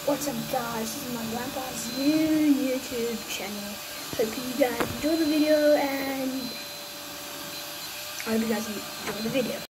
What's up guys, this is my grandpa's new YouTube channel. Hope you guys enjoy the video and I hope you guys enjoy the video.